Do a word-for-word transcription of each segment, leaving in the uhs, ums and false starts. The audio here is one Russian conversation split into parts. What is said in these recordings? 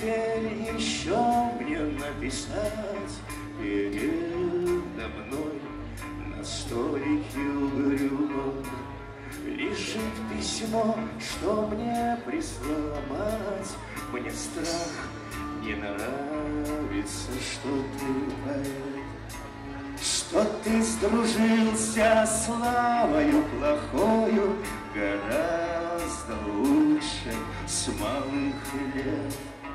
теперь еще мне написать? Передо мной на столике угрюмом лежит письмо, что мне прислала мать. Мне страх, не нравится, что ты поэт, что ты сдружился славою плохою гораздо лучше с малых лет.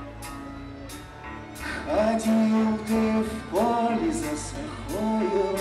Ходил ты в поле за сахою,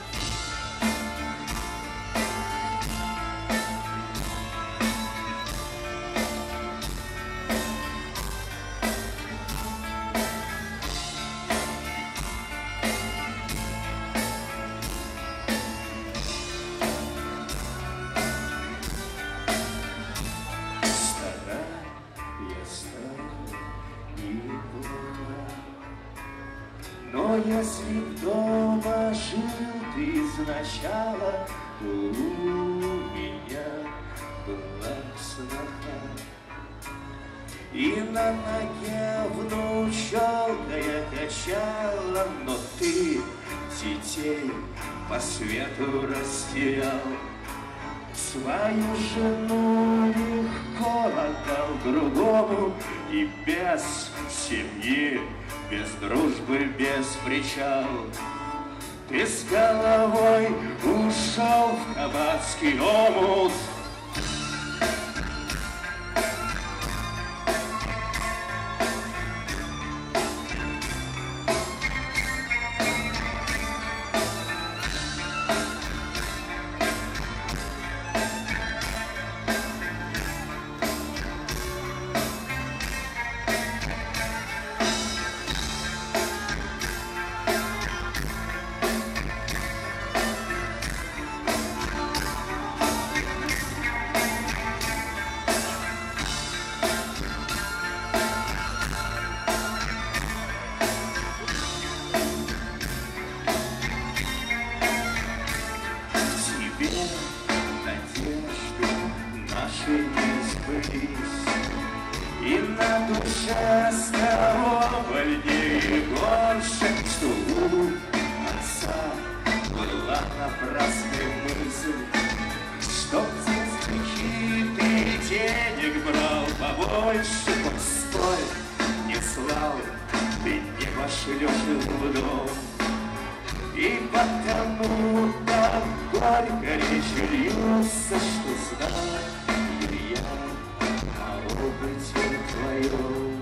но если б дома жил ты изначала, то у меня была сноха, и на ноге внучалка качала, но ты детей по свету растерял. Свою жену легко отдал другому, и без семьи, без дружбы, без причал. Ты с головой ушел в кабацкий омут. И на душе стало больнее и горше, что у отца была напрасная мысль, что в детстве ты денег брал побольше. Постой, не слал, ты не пошлешь в дом, и потому так горько речь льется, что знал я о опыте твоем.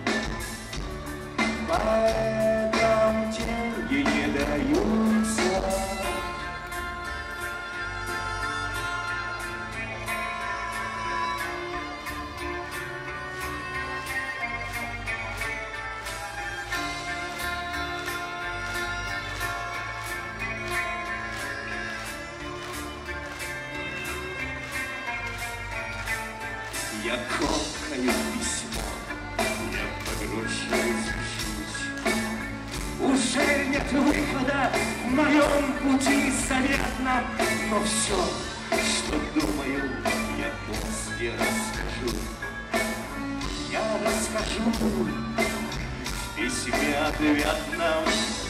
Поэтому деньги не даются. Я комкаю письмо, я погружаюсь в жизнь. Уже нет выхода в моем пути заветном, но все, что думаю, я после расскажу. Я расскажу в письме ответном.